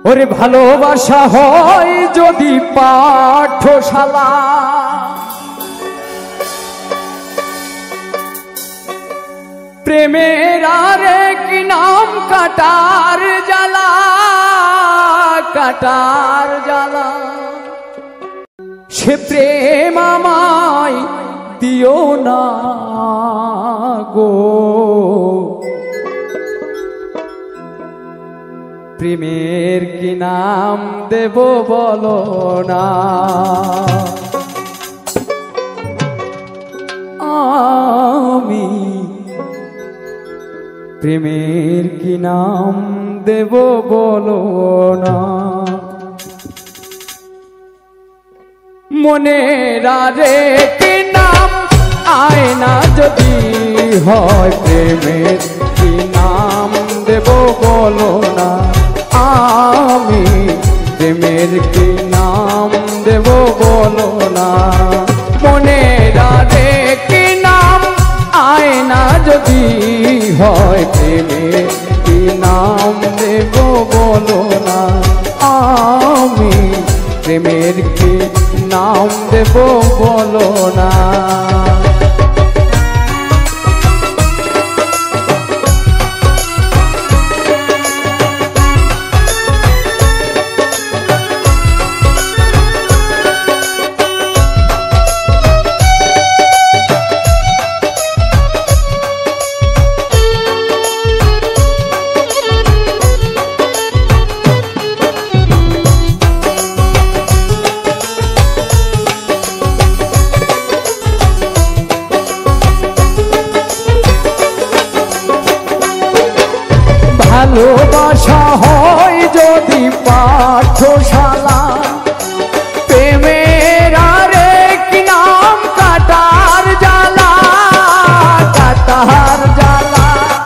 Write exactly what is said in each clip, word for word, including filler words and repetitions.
ওরে ভালোবাসা হয় যদি পাঠশালা, প্রেমের আরে কি নাম কাটার জ্বালা, কাটার জ্বালা। সে প্রেম আমায় দিও না গো, প্রেমের কি নাম দেব বলো না। আমি প্রেমের কি নাম দেব বলো না। মনের আরে কি নাম আয়না যদি হয়, প্রেমের কি নাম দেব বলো না। আমি প্রেমের কি নাম দেব বলো না। মনের আরে কি নাম আয়না যদি হয়, প্রেমের কি নাম দেব বলো না। আমি প্রেমের কি নাম দেব বলো না। ভালোবাসা হয় যদি পাঠশালা, প্রেমের আরে কি নাম কাটার জ্বালা, কাটার জ্বালা।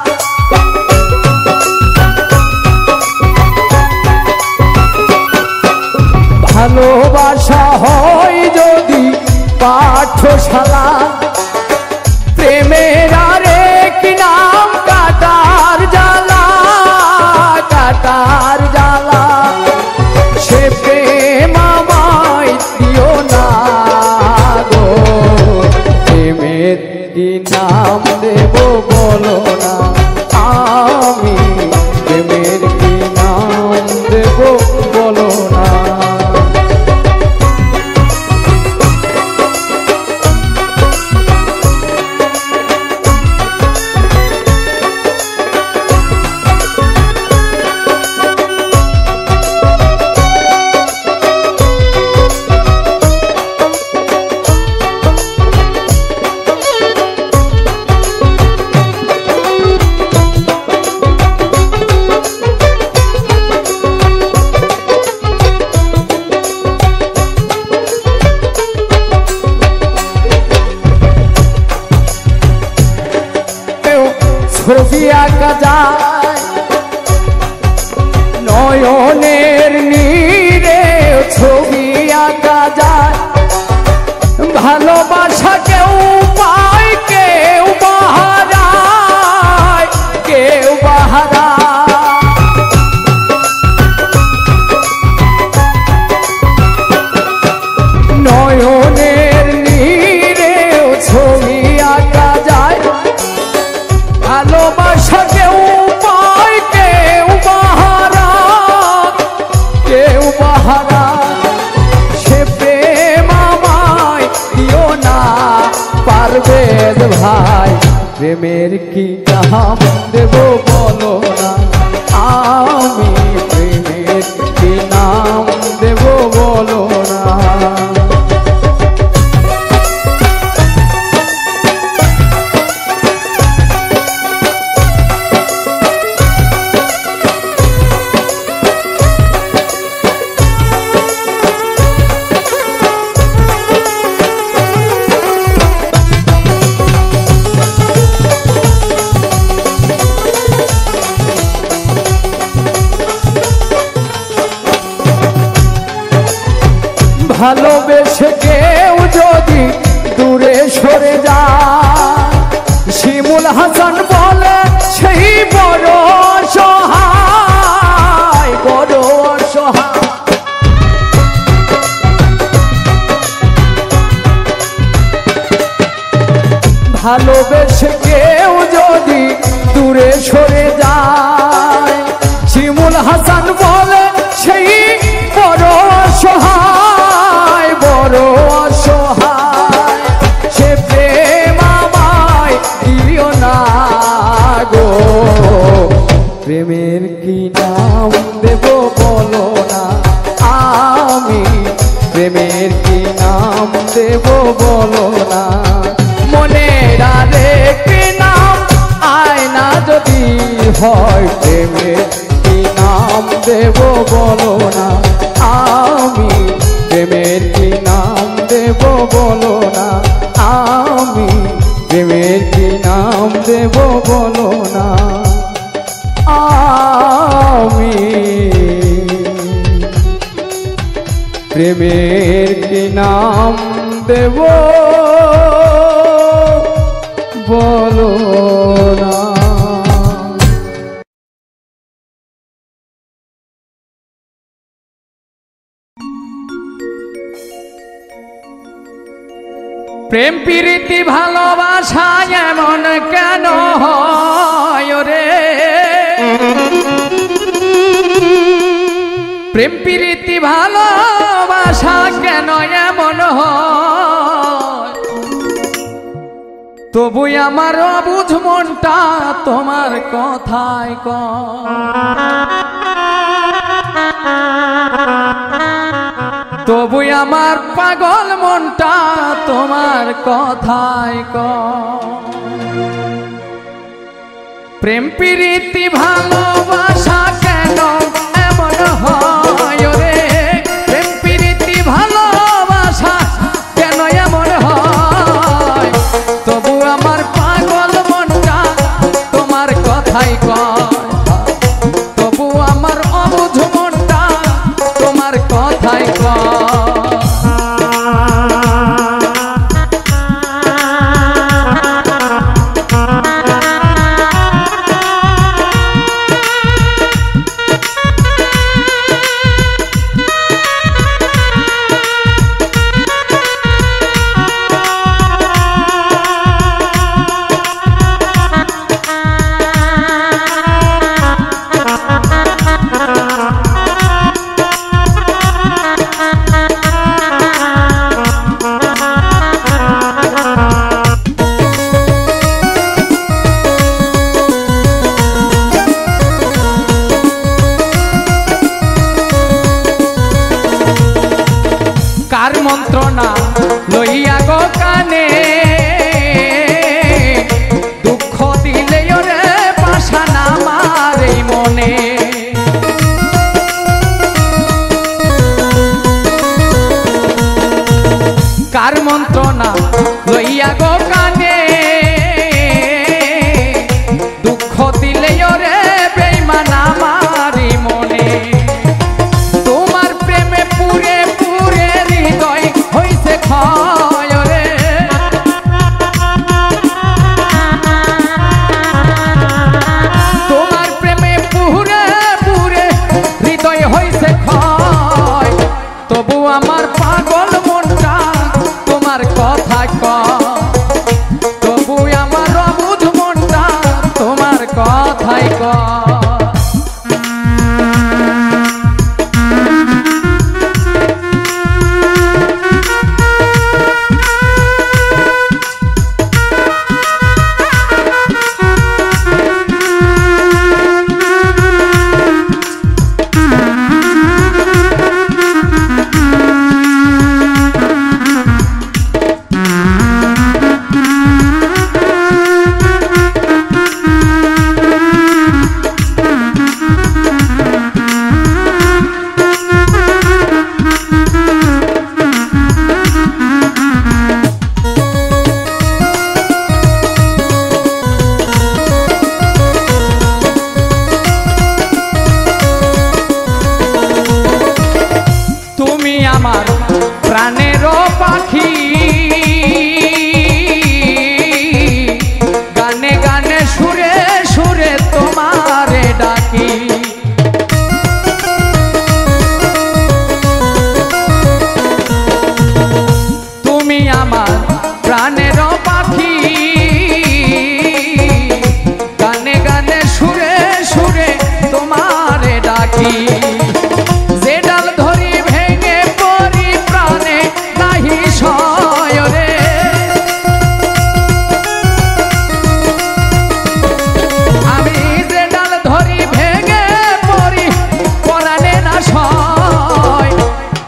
ভালোবাসা হয় যদি পাঠশালা, প্রেমের আরে কি নাম কাটার জ্বালা, কাটার জ্বালা। সে প্রেম আমায় দিও না গো, প্রেমের কি নাম দেব বলো না। আমি প্রেমের কি নাম দেব বলো না। ছবি আঁকা যায় নয়নের নীরে, ছবি আঁকা যায়। ভালোবাসা কেউ পায় কেউ বাহারায়, কেউ বাহারায়। নয়নের নীরে ছবি আঁকা যায়। ভালোবাসা কেউ পায় কেউ বাহারা, কেউ বাহারা। সে প্রেম আমায় দিও না পারভেজ ভাই, প্রেমের কি নাম দেব বলো না। আমি প্রেমের কি নাম দেব বলো না। ভালোবেসে কেউ যদি দূরে সরে যায়, শিমুল হাসান বলে সেই বড় অসহায়, বড় অসহায়। ভালোবেসে কেউ যদি দূরে সরে যায়, শিমুল হাসান বলে সেই বড় অসহায়, বড় অসহায়, সে প্রেম আমায় দিও না গো। প্রেমের কি নাম দেব বলো না, আমি প্রেমের কি নাম দেব বলো না। মনের আরেকটি নাম আয়না যদি হয়, প্রেমের কি নাম দেব বলো না, আমি প্রেমের কি নাম দেব বলো না, আমি প্রেমের কি নাম দেব বলো না, আমি প্রেমের কি নাম দেব বলো না। প্রেম প্রীতি ভালোবাসা এমন কেন হয় রে, প্রেম প্রীতি ভালোবাসা কেন এমন হয়, তবু আমার অবুঝ মনটা তোমার কথায় কয়, তবু আমার পাগল মনটা তোমার কথায় কয়। প্রেম প্রীতি ভালোবাসা কেন এমন হয় রে, প্রেম প্রীতি ভালোবাসা কেন এমন হয়, তবু আমার পাগল মনটা তোমার কথাই কয়, তবু আমার অবুঝ মনটা তোমার কথাই কয়। কার মন্ত্রণা লইয়া গো কানে, দুঃখ দিলে রে পাশান আমার এই মনে, কার মন্ত্রণা লইয়া গো কানে, দুঃখ দিলে রে বেঈমান আমার এই মনে, তোমার প্রেমে পুরে পুরে হৃদয় হইছে ক্ষয় রে, তোমার প্রেমে পুরে পুরে হৃদয় হইছে ক্ষয়, তবু আমার পাগল মনটা তোমার কথা কয়,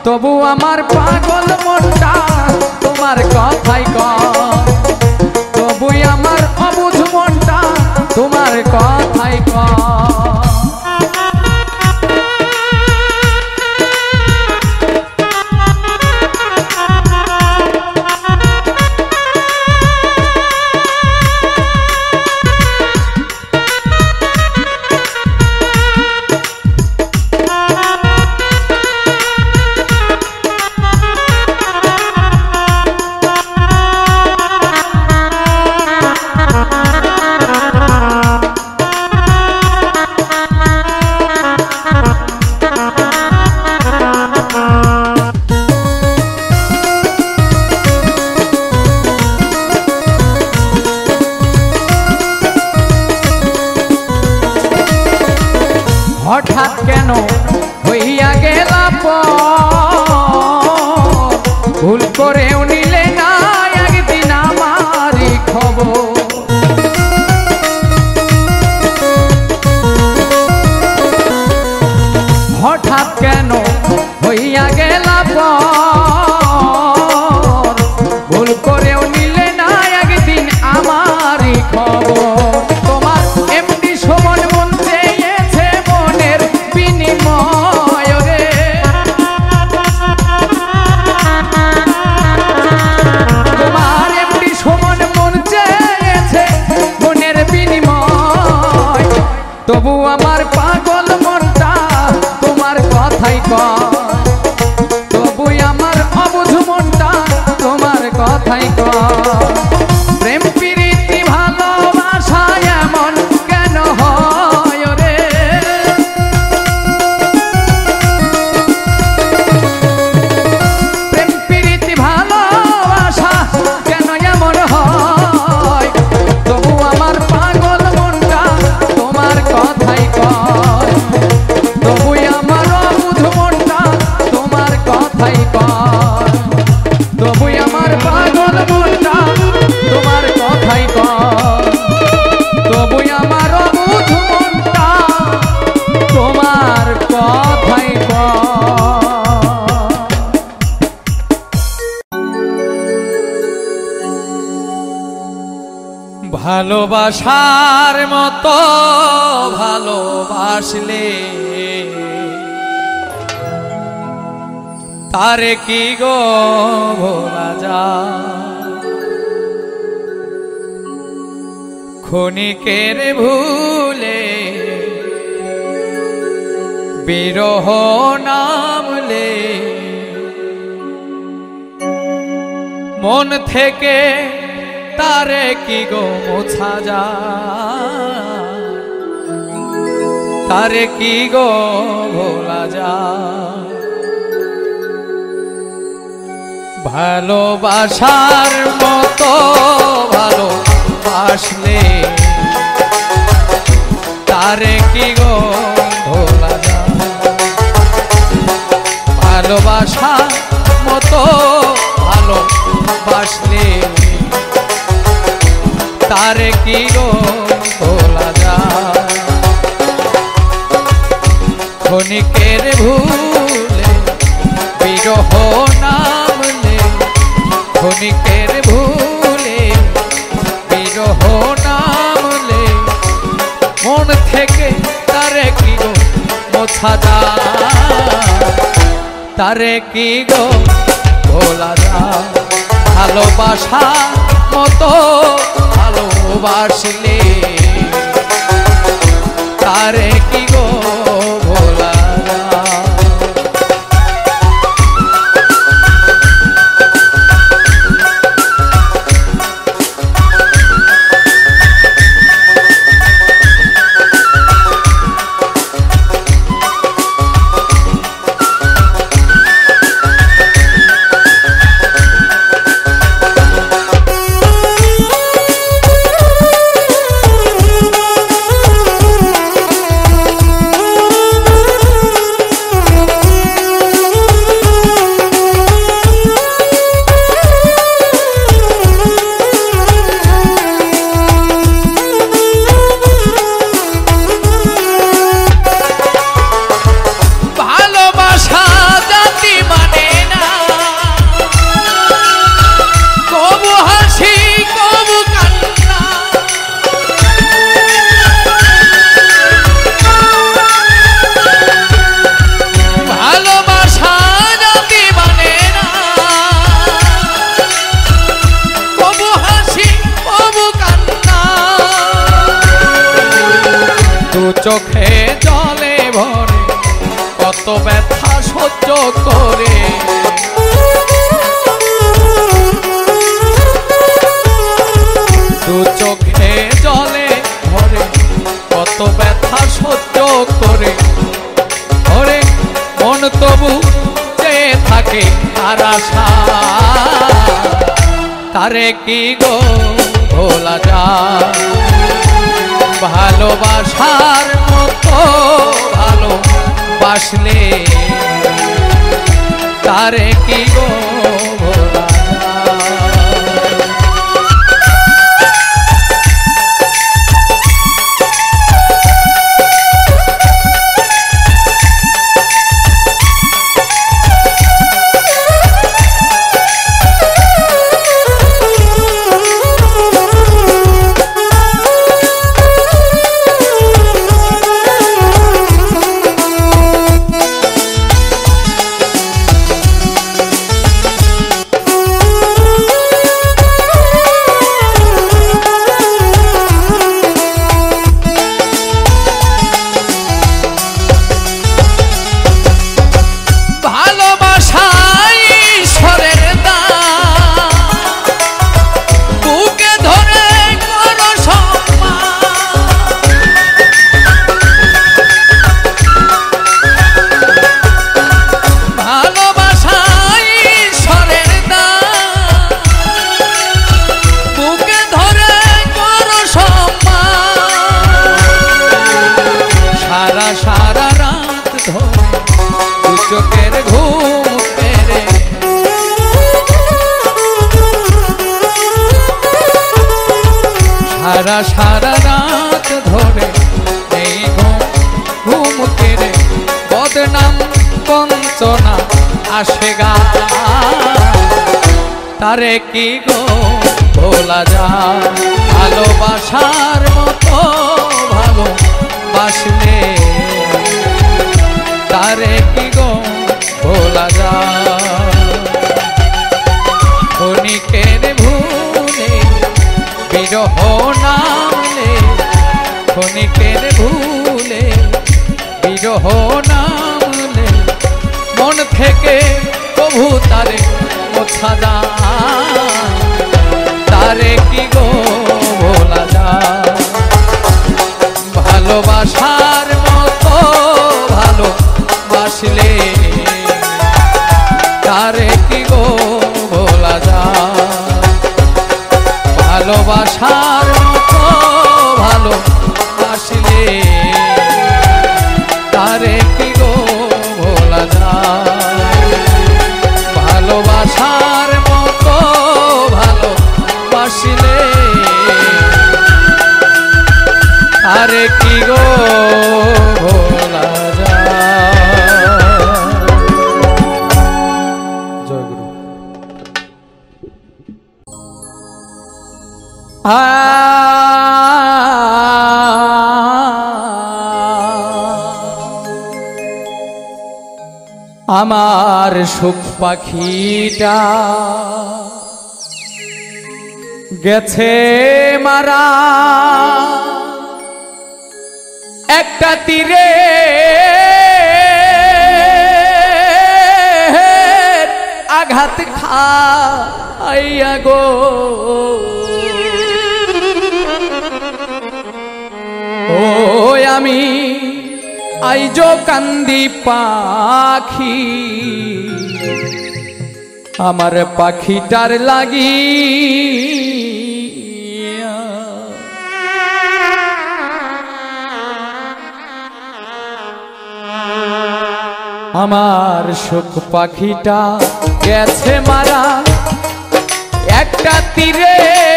তবু আমার পাগল মনটা তোমার কথাই কয়, তবু আমার অবুঝ মনটা তোমার কথাই কয়। হঠাৎ কেন হইয়া গেলা ভুল করেও নিলে না একদিন আমারই খবর। হঠাৎ কেন হইয়া গেলা ভুল করেও নিলে না একদিন আমারই খবর। তোমার এমনি সমান মন চেয়েছে মনের বিনিময় রে, তোমার এমনি সমান মন চেয়েছে মনের বিনিময়, তবু আমার পাগল মনটা তোমার কথাই কয়, তবু আমার অবুঝ মনটা তোমার কথাই কয়। প্রেম প্রীতি ভালোবাসা এমন কেন হয় রে, প্রেম প্রীতি ভালোবাসা কেন এমন হয়, তবু আমার পাগল মনটা তোমার কথাই কয়, তবু আমার অবুঝ মনটা তোমার কথাই কয়, তবু আমার পাগল মনটা তোমার কথাই কয়, তবু আমার অবুঝ মনটা তোমার কথাই কয়। ভালোবাসার মতো ভালোবাসলে তারে কি গো ভোলা যায়, ক্ষণিকের ভুলে বিরহ নামলে মন থেকে তারে কি গো মোছা যায়, তারে কি গো ভোলা যায়। ভালোবাসার মতো ভালোবাসলে তারে কি গো ভোলা যায়, ভালোবাসার মতো ভালোবাসলে তারে কি গো ভোলা যায়। ক্ষণিকের ভুলে বিরহ নামলে, ক্ষণিকের ভুলে বিরহ নামলে মন থেকে তারে কি গো মোছা যায়, তারে কি গো ভোলা যায়। ভালোবাসা মতো ভালোবাসলে তারে কি গো ভোলা যায়। ব্যথা সহ্য করে দু চোখে জলে ভরে কত ব্যথা সহ্য করে ওরে মন তবু চেয়ে থাকে তার আশা তারে কি গো ভোলা যায় ভালোবাসার মতো ভালোবাসলে তারে কি গো ভোলা চোখের ঘুম পেরে সারা সারা রাত ধরে এই ঘুম ঘুম পেরে বদনাম বঞ্চনা আসে গা তারে কি গো ভোলা যায় ভালোবাসার মতো ভালোবাসলে তারে কি গো ভোলা যায় ক্ষণিকের ভুলে বিরহ নামলে ক্ষণিকের ভুলে বিরহ নামলে মন থেকে প্রভু তারে মোছা যায় তারে কি গো ভোলা যায় ভালোবাসার মতো ভালোবাসলে তারে কি গো ভোলা যায় ভালোবাসার মতো ভালোবাসলে তারে কি গো ভোলা যায় ভালোবাসার মতো ভালোবাসলে তারে কি গো ভোলা আমার সুখ পাখিটা গেছে মারা একটা তীরে আঘাত খাইয়া গো ও আমি আইজো কান্দি পাখি আমার পাখিটার লাগি আমার সুখ পাখিটা গেছে মারা একটা তীরে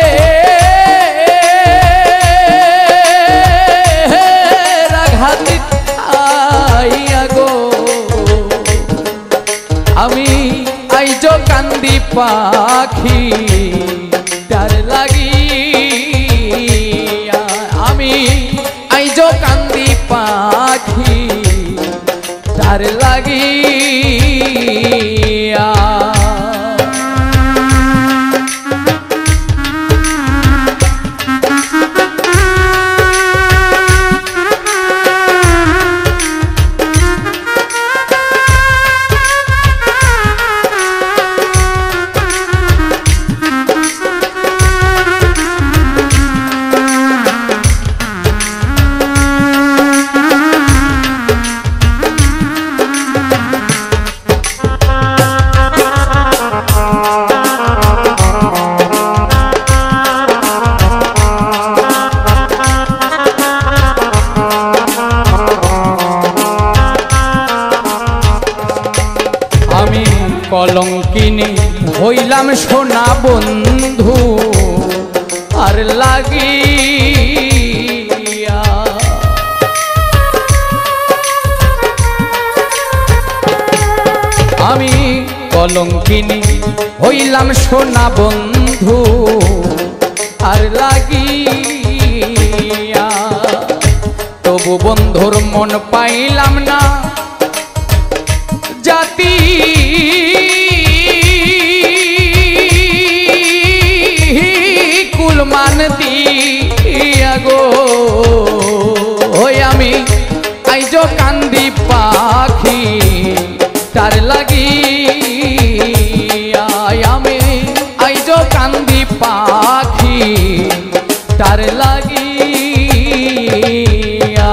আঘাত খাইয়া গো আমি আইজো কান্দি পাখি তার লাগি আমি আইজো কান্দি পাখি তার লাগিয়া কলঙ্কিনী হইলাম সোনা বন্ধু আর লাগিয়া। আমি কলঙ্কিনী হইলাম সোনা বন্ধু আর লাগিয়া। তবু বন্ধুর মন পাইলাম না জাতি কুলমান দিয়া গো। আমি আইজ কান্দি পাখি তার লাগিয়া। আমি আইজ কান্দি পাখি তার লাগিয়া।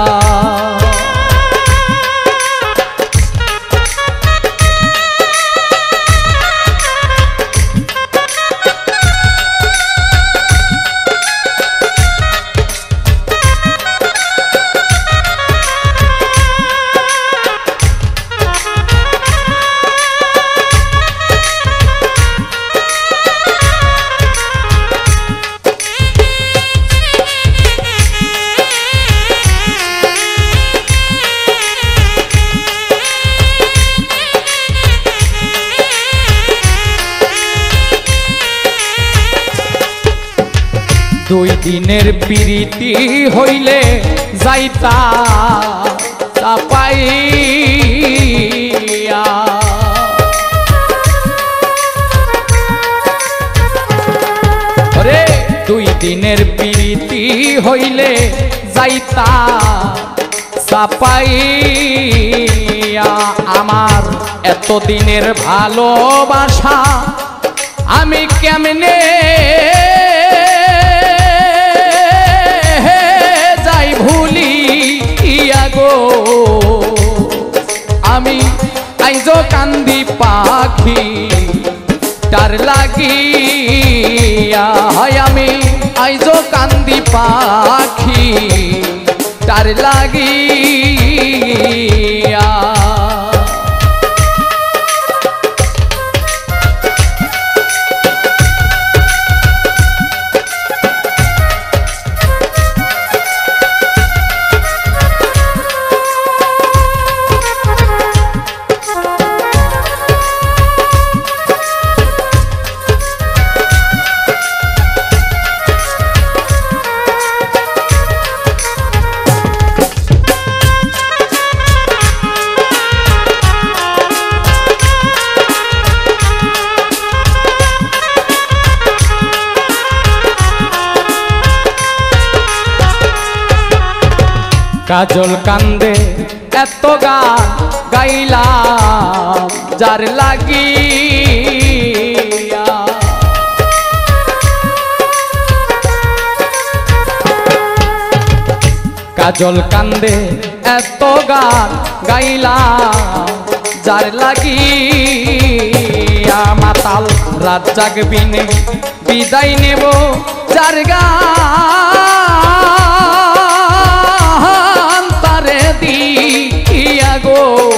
দুই দিনের প্রীতি হইলে যাইতা চাপাইয়া। রে দুই দিনের প্রীতি হইলে যাইতা চাপাইয়া। আমার এত দিনের ভালোবাসা আমি কেমনে ভুলিয়া গো। আমি আইজ কান্দি পাখি তার লাগিয়া। আমি আইজ কান্দি পাখি তার লাগিয়া। কাজল কান্দে এত গান গাইলাম যার লাগিয়া। কাজল কান্দে এত গান গাইলাম যার লাগিয়া। মাতাল রাত জাগবিনে বিদায় নেব যার গান তারে দিয়া গো।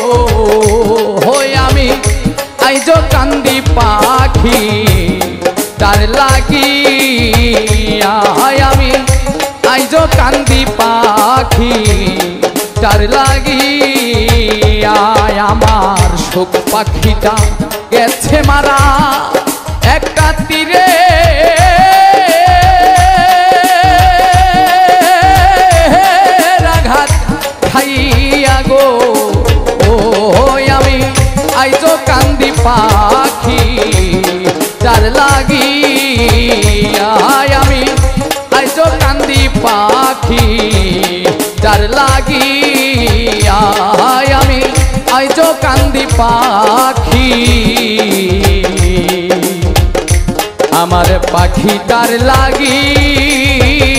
আমি আইজ কান্দি পাখি তার লাগিয়া। আমি আইজ কান্দি পাখি তার লাগিয়া। আমার শোক পাখিটা গেছে মারা একটা তীরে। আঘাত খাইয়া গো। আমি আইজ কান্দি পাখি তার লাগিয়া। আমি আইজ কান্দি পাখি তার লাগিয়া। আমি আইজ কান্দি পাখি আমার পাখি তার লাগি।